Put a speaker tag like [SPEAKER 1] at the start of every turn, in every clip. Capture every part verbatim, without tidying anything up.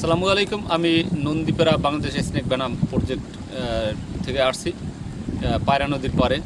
[SPEAKER 1] আসসালামু আলাইকুম। আমি নন্দীপাড়া বাংলাদেশ স্নেক ব্যানাম প্রজেক্ট থেকে আসছি। পায়রা নদীর পারে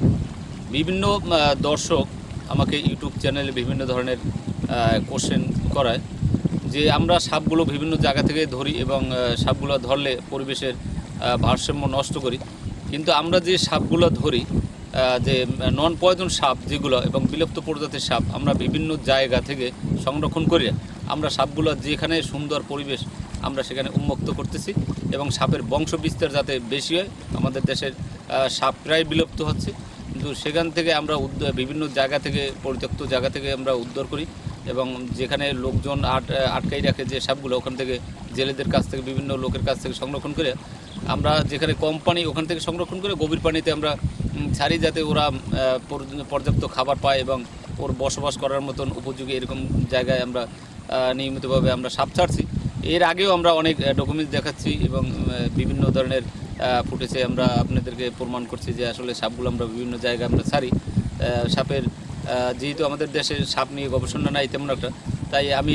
[SPEAKER 1] বিভিন্ন দর্শক আমাকে ইউটিউব চ্যানেলে বিভিন্ন ধরনের কোশ্চেন করায় যে আমরা সাপগুলো বিভিন্ন জায়গা থেকে ধরি এবং সাপগুলো ধরলে পরিবেশের ভারসাম্য নষ্ট করি, কিন্তু আমরা যে সাপগুলো ধরি যে নন পয়জন সাপ যেগুলো এবং বিলুপ্ত প্রজাতির সাপ আমরা বিভিন্ন জায়গা থেকে সংরক্ষণ করি। আমরা সাপগুলো যেখানে সুন্দর পরিবেশ আমরা সেখানে উন্মুক্ত করতেছি এবং সাপের বংশ বিস্তার যাতে বেশি হয়। আমাদের দেশের সাপ প্রায় বিলুপ্ত হচ্ছে, কিন্তু সেখান থেকে আমরা বিভিন্ন জায়গা থেকে পরিত্যক্ত জায়গা থেকে আমরা উদ্ধার করি এবং যেখানে লোকজন আট আটকাই রাখে যে সাপগুলো ওখান থেকে জেলেদের কাছ থেকে বিভিন্ন লোকের কাছ থেকে সংরক্ষণ করে আমরা যেখানে কম পানি ওখান থেকে সংরক্ষণ করে গভীর পানিতে আমরা ছাড়ি যাতে ওরা পর্যাপ্ত খাবার পায় এবং ওর বসবাস করার মতন উপযোগী এরকম জায়গায় আমরা নিয়মিতভাবে আমরা সাপ ছাড়ছি। এর আগেও আমরা অনেক ডকুমেন্টস দেখাচ্ছি এবং বিভিন্ন ধরনের ফুটেজে আমরা আপনাদেরকে প্রমাণ করছি যে আসলে সাপগুলো আমরা বিভিন্ন জায়গায় আমরা ছাড়ি। সাপের যেহেতু আমাদের দেশে সাপ নিয়ে গবেষণা নাই তেমন একটা, তাই আমি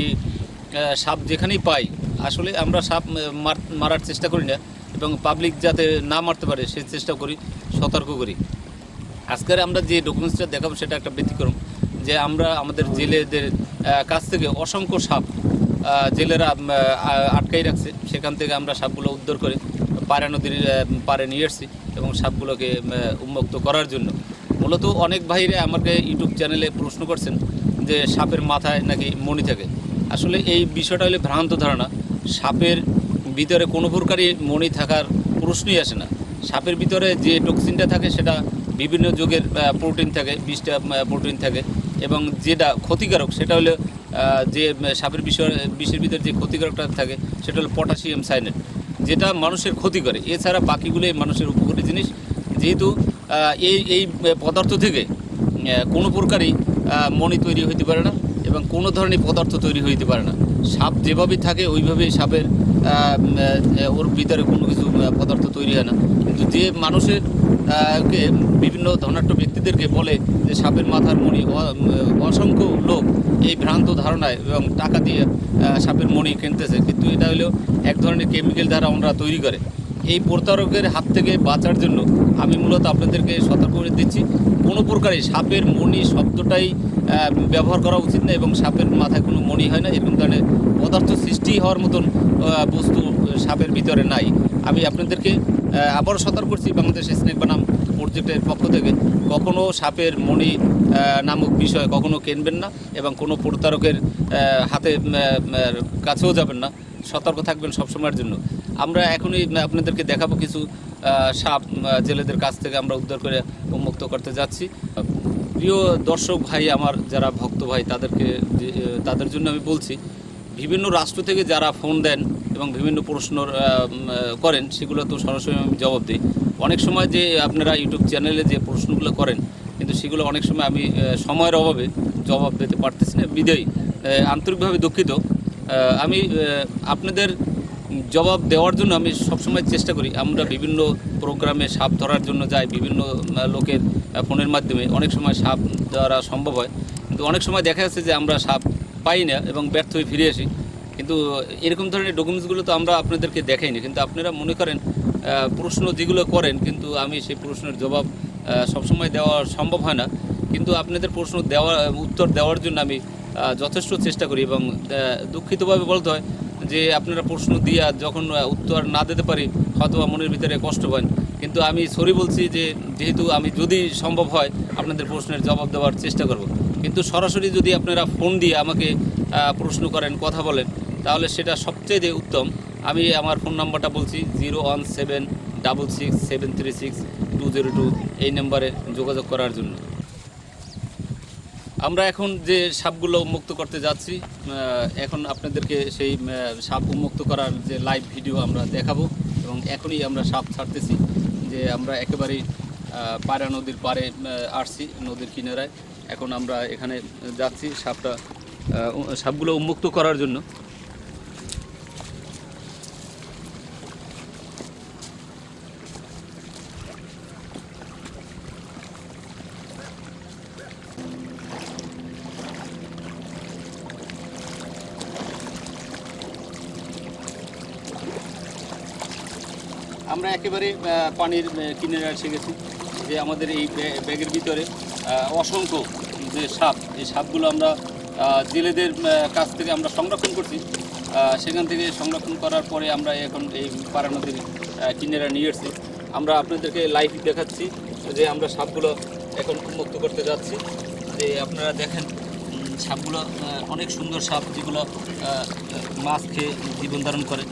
[SPEAKER 1] সাপ যেখানেই পাই আসলে আমরা সাপ মারার চেষ্টা করি না এবং পাবলিক যাতে না মারতে পারে সেই চেষ্টা করি, সতর্ক করি। আজকের আমরা যে ডকুমেন্টসটা দেখাবো সেটা একটা ব্যতিক্রম, যে আমরা আমাদের জেলেদের কাছ থেকে অসংখ্য সাপ জেলেরা আটকাই রাখছে, সেখান থেকে আমরা সাপগুলো উদ্ধার করে পায়রা নদীর পাড়ে নিয়ে এসেছি এবং সাপগুলোকে উন্মুক্ত করার জন্য। মূলত অনেক ভাইরা আমাকে ইউটিউব চ্যানেলে প্রশ্ন করছেন যে সাপের মাথায় নাকি মণি থাকে। আসলে এই বিষয়টা হলে ভ্রান্ত ধারণা। সাপের ভিতরে কোনো প্রকারই মণি থাকার প্রশ্নই আসে না। সাপের ভিতরে যে টক্সিনটা থাকে সেটা বিভিন্ন যুগের প্রোটিন থাকে, বিষটা প্রোটিন থাকে এবং যেটা ক্ষতিকারক সেটা হলো যে সাপের বিষয় বিষের ভিতরে যে ক্ষতিকারকটা থাকে সেটা হলো পটাশিয়াম সায়ানেট, যেটা মানুষের ক্ষতি করে। এছাড়া বাকিগুলোই মানুষের উপকারী জিনিস। যেহেতু এই এই পদার্থ থেকে কোনো প্রকারই মণি তৈরি হইতে পারে না এবং কোনো ধরনের পদার্থ তৈরি হইতে পারে না। সাপ যেভাবেই থাকে ওইভাবেই সাপের ওর ভিতরে কোনো কিছু পদার্থ তৈরি হয় না। কিন্তু যে মানুষের কে বিভিন্ন ধনাঢ্য ব্যক্তিদেরকে বলে যে সাপের মাথার মণি, অসংখ্য লোক এই ভ্রান্ত ধারণায় এবং টাকা দিয়ে সাপের মণি কিনতেছে, কিন্তু এটা হলো এক ধরনের কেমিক্যাল দ্বারা আমরা তৈরি করে। এই প্রতারকের হাত থেকে বাঁচার জন্য আমি মূলত আপনাদেরকে সতর্ক করে দিচ্ছি, কোনো প্রকারে সাপের মণি শব্দটাই ব্যবহার করা উচিত না এবং সাপের মাথায় কোনো মণি হয় না। এরকম ধরনের পদার্থ সৃষ্টি হওয়ার মতন বস্তু সাপের ভিতরে নাই। আমি আপনাদেরকে আবারও সতর্ক করছি বাংলাদেশ স্নেক বনাম প্রজেক্টের পক্ষ থেকে, কখনো সাপের মণি নামক বিষয় কখনো কিনবেন না এবং কোনো প্রতারকের হাতে কাছেও যাবেন না। সতর্ক থাকবেন সবসময়ের জন্য। আমরা এখনই আপনাদেরকে দেখাবো কিছু সাপ জেলেদের কাছ থেকে আমরা উদ্ধার করে উন্মুক্ত করতে যাচ্ছি। প্রিয় দর্শক ভাই আমার, যারা ভক্ত ভাই, তাদেরকে তাদের জন্য আমি বলছি, বিভিন্ন রাষ্ট্র থেকে যারা ফোন দেন এবং বিভিন্ন প্রশ্ন করেন সেগুলো তো সরাসরি আমি জবাব দিই। অনেক সময় যে আপনারা ইউটিউব চ্যানেলে যে প্রশ্নগুলো করেন কিন্তু সেগুলো অনেক সময় আমি সময়ের অভাবে জবাব দিতে পারতেছি না, বিদায়ী আন্তরিকভাবে দুঃখিত। আমি আপনাদের জবাব দেওয়ার জন্য আমি সবসময় চেষ্টা করি। আমরা বিভিন্ন প্রোগ্রামে সাপ ধরার জন্য যাই, বিভিন্ন লোকের ফোনের মাধ্যমে অনেক সময় সাপ ধরা সম্ভব হয়, কিন্তু অনেক সময় দেখা যাচ্ছে যে আমরা সাপ পাই না এবং ব্যর্থ হয়ে ফিরে আসি। কিন্তু এরকম ধরনের ডকুমেন্টসগুলো তো আমরা আপনাদেরকে দেখাইনি, কিন্তু আপনারা মনে করেন প্রশ্ন যেগুলো করেন কিন্তু আমি সেই প্রশ্নের জবাব সবসময় দেওয়া সম্ভব হয় না, কিন্তু আপনাদের প্রশ্ন দেওয়া উত্তর দেওয়ার জন্য আমি যথেষ্ট চেষ্টা করি এবং দুঃখিতভাবে বলতে হয় যে আপনারা প্রশ্ন দিয়া যখন উত্তর না দিতে পারি হয়তো মনের ভিতরে কষ্ট পান, কিন্তু আমি সরি বলছি যে যেহেতু আমি যদি সম্ভব হয় আপনাদের প্রশ্নের জবাব দেওয়ার চেষ্টা করব। কিন্তু সরাসরি যদি আপনারা ফোন দিয়ে আমাকে প্রশ্ন করেন, কথা বলেন, তাহলে সেটা সবচেয়ে উত্তম। আমি আমার ফোন নাম্বারটা বলছি, zero one seven double six seven three six two zero two, এই নাম্বারে যোগাযোগ করার জন্য। আমরা এখন যে সাপগুলো উন্মুক্ত করতে যাচ্ছি, এখন আপনাদেরকে সেই সাপ উন্মুক্ত করার যে লাইভ ভিডিও আমরা দেখাবো এবং এখনই আমরা সাপ ছাড়তেছি। যে আমরা একেবারেই পায়রা নদীর পাড়ে আসছি, নদীর কিনারায়। এখন আমরা এখানে যাচ্ছি সাপটা সাপগুলো উন্মুক্ত করার জন্য। আমরা একেবারে পানির কিনারে এসে গেছি, যে আমাদের এই ব্যাগের ভিতরে অসংখ্য যে সাপ, এই সাপগুলো আমরা জেলেদের কাছ থেকে আমরা সংরক্ষণ করছি। সেখান থেকে সংরক্ষণ করার পরে আমরা এখন এই পাড়া নদীর কিনারা নিয়ে এসেছি। আমরা আপনাদেরকে লাইভ দেখাচ্ছি যে আমরা সাপগুলো এখন মুক্ত করতে যাচ্ছি। যে আপনারা দেখেন সাপগুলো অনেক সুন্দর সাপ, যেগুলো মাছ খেয়ে জীবন ধারণ করে।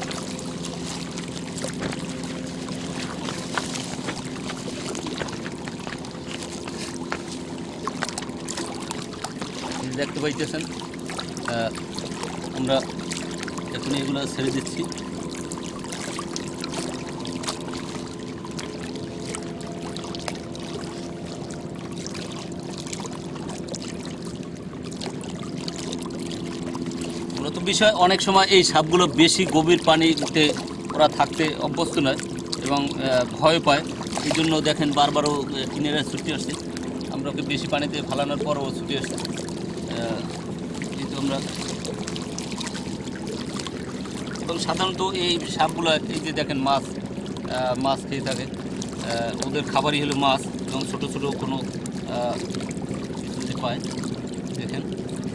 [SPEAKER 1] দেখতে পাইতেছেন আমরা এখন এগুলো ছেড়ে দিচ্ছি। মূলত বিষয় অনেক সময় এই সাপগুলো বেশি গভীর পানিতে ওরা থাকতে অভ্যস্ত নয় এবং ভয় পায়, এই জন্য দেখেন বারবারও কিনারা ছুটে আসছে। আমরা ওকে বেশি পানিতে ফালানোর পরও ছুটে আসছে। যেহেতু আমরা এবং সাধারণত এই সাপগুলো এই যে দেখেন মাছ মাছ খেয়ে থাকে, ওদের খাবারই হলো মাছ এবং ছোটো ছোটো কোনো যদি পায় দেখেন।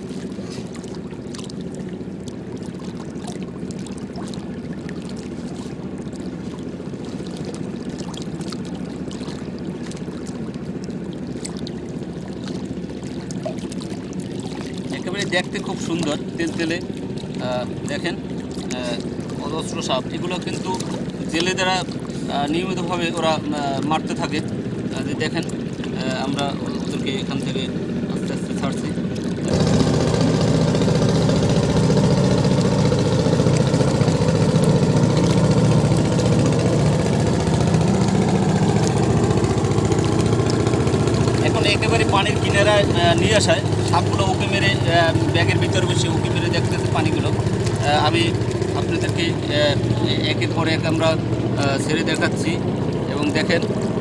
[SPEAKER 1] একেবারে দেখতে খুব সুন্দর, তেল তেলে দেখেন অজস্র সাপ। এগুলো কিন্তু জেলে দ্বারা নিয়মিতভাবে ওরা মারতে থাকে। দেখেন আমরা ওদেরকে এখান থেকে আস্তে আস্তে ছাড়ছি। এখন একেবারে পানির কিনারায় নিয়ে আসায় সাপগুলো উঁকি মেরে ব্যাগের ভিতরে বসে উঁকি মেরে দেখতেছে পানিগুলো। আমি আপনাদেরকে একের পর এক আমরা ছেড়ে দেখাচ্ছি এবং দেখেন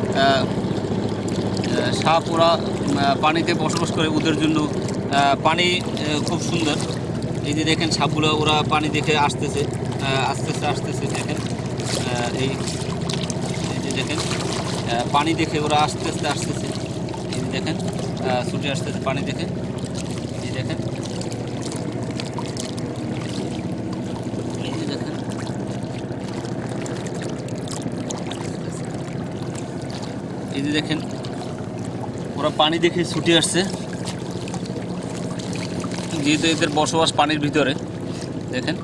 [SPEAKER 1] সাপ ওরা পানিতে বসবাস করে, ওদের জন্য পানি খুব সুন্দর। এই যে দেখেন সাপগুলো ওরা পানি দেখে আসতেছে, আস্তে আস্তে আসতেছে। দেখেন এই এই যে দেখেন পানি দেখে ওরা আস্তে আস্তে আসতেছে। এই যে দেখেন ছুটে আসতেছে পানি দেখে। এই দেখেন এই যে দেখেন এই যে দেখেন ওরা পানি দেখে ছুটে আসছে, যেহেতু এদের বসবাস পানির ভিতরে। দেখেন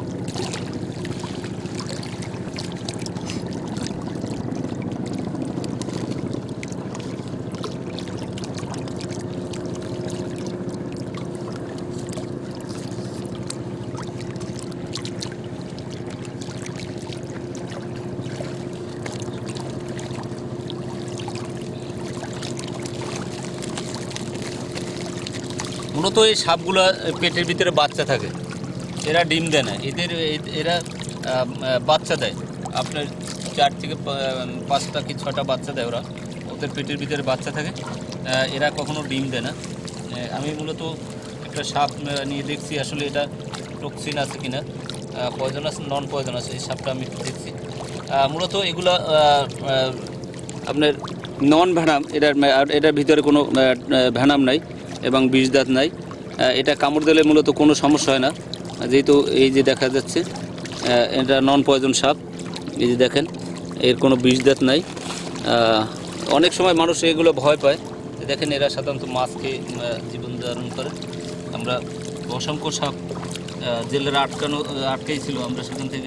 [SPEAKER 1] মূলত এই সাপগুলো পেটের ভিতরে বাচ্চা থাকে, এরা ডিম দেয় না। এদের এরা বাচ্চা দেয় আপনার চার থেকে পাঁচটা কি ছটা বাচ্চা দেয় ওরা, ওদের পেটের ভিতরে বাচ্চা থাকে। এরা কখনো ডিম দেয় না। আমি মূলত একটা সাপ নিয়ে দেখছি, আসলে এটা টক্সিন আছে কিনা, পয়জনাস নন পয়জনাস, এই সাপটা আমি দেখছি। মূলত এগুলা আপনার নন ভ্যানাম, এটার এটার ভিতরে কোনো ভ্যানাম নাই এবং বিষ দাঁত নাই। এটা কামড় দিলে মূলত কোনো সমস্যা হয় না, যেহেতু এই যে দেখা যাচ্ছে এটা নন পয়জন সাপ। এই যে দেখেন এর কোনো বিষ দাঁত নাই। অনেক সময় মানুষ এগুলো ভয় পায়। দেখেন এরা সাধারণত মাছ খেয়ে জীবন ধারণ করে। আমরা অসংখ্য সাপ জেলেরা আটকানো আটকাই ছিল, আমরা সেখান থেকে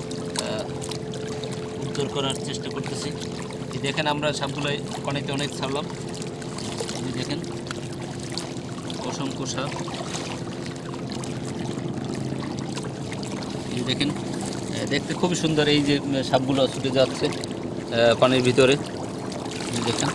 [SPEAKER 1] উদ্ধার করার চেষ্টা করতেছি। এই দেখেন আমরা সাপগুলো পানিতে অনেক ছাড়লাম। এই দেখেন অসংখ্য সাপ। এই দেখেন দেখতে খুবই সুন্দর, এই যে সাপগুলো ছুটে যাচ্ছে পানির ভিতরে। দেখেন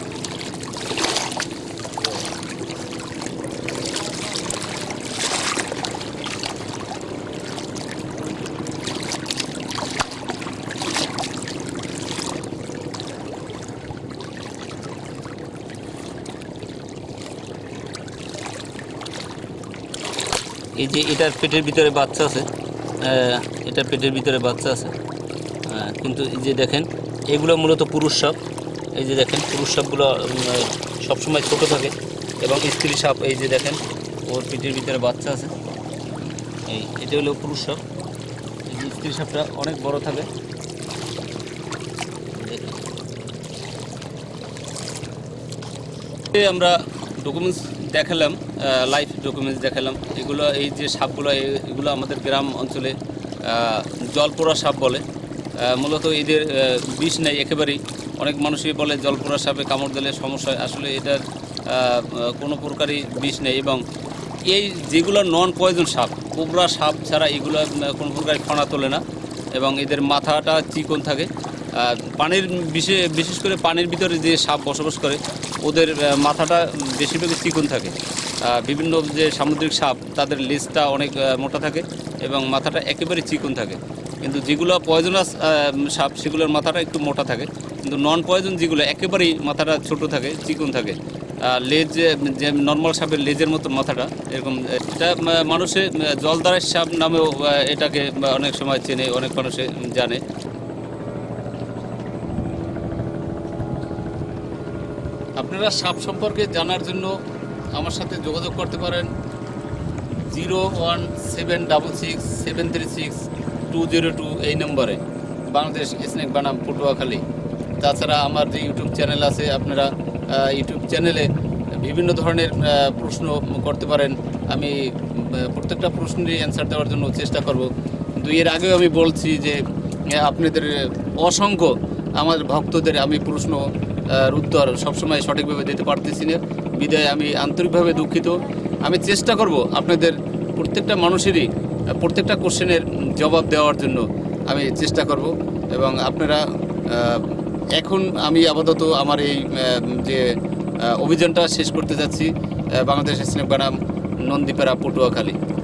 [SPEAKER 1] এই যে এটার পেটের ভিতরে বাচ্চা আছে, এটার পেটের ভিতরে বাচ্চা আছে, কিন্তু এই যে দেখেন এগুলো মূলত পুরুষ সাপ। এই যে দেখেন পুরুষ সাপগুলো সবসময় ছোট থাকে এবং স্ত্রী সাপ এই যে দেখেন ওর পিঠের ভিতরে বাচ্চা আছে। এই এটা হলো পুরুষ সাপ। এই যে স্ত্রী সাপটা অনেক বড় থাকে। আমরা ডকুমেন্টস দেখালাম, লাইভ ডকুমেন্টস দেখালাম। এগুলো এই যে সাপগুলো এগুলো আমাদের গ্রাম অঞ্চলে জলপোড়া সাপ বলে। মূলত এদের বিষ নেই একেবারেই। অনেক মানুষই বলে জলপোড়া সাপে কামড় দিলে সমস্যা হয়, আসলে এটার কোনো প্রকারই বিষ নেই। এবং এই যেগুলো নন পয়জন সাপ, কোবরা সাপ ছাড়া এগুলো কোনো প্রকার ফণা তোলে না এবং এদের মাথাটা চিকন থাকে। পানির বিশেষ বিশেষ করে পানির ভিতরে যে সাপ বসবাস করে ওদের মাথাটা বেশিরভাগই চিকন থাকে। বিভিন্ন যে সামুদ্রিক সাপ তাদের লেজটা অনেক মোটা থাকে এবং মাথাটা একেবারে চিকন থাকে। কিন্তু যেগুলো পয়জনাস সাপ সেগুলোর মাথাটা একটু মোটা থাকে, কিন্তু নন পয়জন যেগুলো একেবারেই মাথাটা ছোট থাকে, চিকন থাকে। লেজ যে নর্মাল সাপের লেজের মতো মাথাটা এরকম। এটা মানুষে জলদারের সাপ নামেও এটাকে অনেক সময় চেনে, অনেক মানুষে জানে। আপনারা সাপ সম্পর্কে জানার জন্য আমার সাথে যোগাযোগ করতে পারেন zero one seven double six seven three six two zero two এই নম্বরে, বাংলাদেশ স্নেক বনাম পটুয়াখালী। তাছাড়া আমার যে ইউটিউব চ্যানেল আছে, আপনারা ইউটিউব চ্যানেলে বিভিন্ন ধরনের প্রশ্ন করতে পারেন। আমি প্রত্যেকটা প্রশ্নেরই অ্যান্সার দেওয়ার জন্য চেষ্টা করব। কিন্তু এর আগেও আমি বলছি যে আপনাদের অসংখ্য আমার ভক্তদের আমি প্রশ্ন উত্তর সবসময় সঠিকভাবে দিতে পারতেছি না, বিদায় আমি আন্তরিকভাবে দুঃখিত। আমি চেষ্টা করব আপনাদের প্রত্যেকটা মানুষেরই প্রত্যেকটা কোশ্চেনের জবাব দেওয়ার জন্য আমি চেষ্টা করব। এবং আপনারা এখন আমি আপাতত আমার এই যে অভিযানটা শেষ করতে যাচ্ছি বাংলাদেশ স্নেক বনাম নন্দীপাড়া পটুয়াখালী।